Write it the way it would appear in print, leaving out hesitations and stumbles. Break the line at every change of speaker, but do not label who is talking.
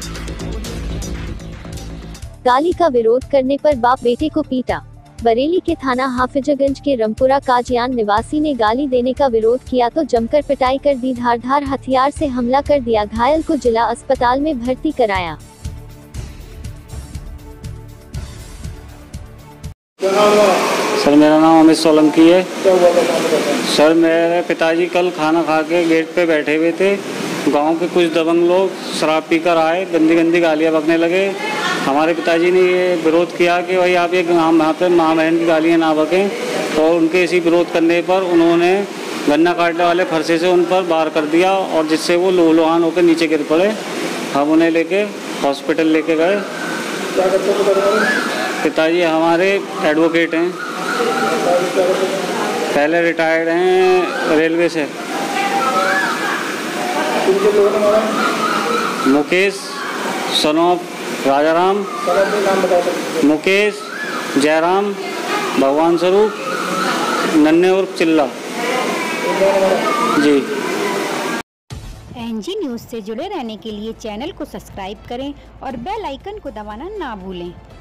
गाली का विरोध करने पर बाप बेटे को पीटा। बरेली के थाना हाफिजगंज के रमपुरा काजियान निवासी ने गाली देने का विरोध किया तो जमकर पिटाई कर दी। धारदार हथियार से हमला कर दिया। घायल को जिला अस्पताल में भर्ती कराया।
सर मेरा नाम अमित सोलंकी है। सर मेरे पिताजी कल खाना खा के गेट पे बैठे हुए थे। गांव के कुछ दबंग लोग शराब पीकर आए, गंदी गंदी गालियां बकने लगे। हमारे पिताजी ने ये विरोध किया कि भाई आप ये यहाँ पे माँ बहन की गालियाँ ना बकें, और उनके इसी विरोध करने पर उन्होंने गन्ना काटने वाले फरसे से उन पर वार कर दिया और जिससे वो लहूलुहान होकर नीचे गिर पड़े। हम उन्हें लेके हॉस्पिटल लेके गए। पिताजी हमारे एडवोकेट हैं, पहले रिटायर्ड हैं रेलवे से। मुकेश सन ऑफ राजाराम, मुकेश जयराम, भगवान स्वरूप, नन्हे उर्फ चिल्ला जी।
एनजी न्यूज़ से जुड़े रहने के लिए चैनल को सब्सक्राइब करें और बेल आइकन को दबाना ना भूलें।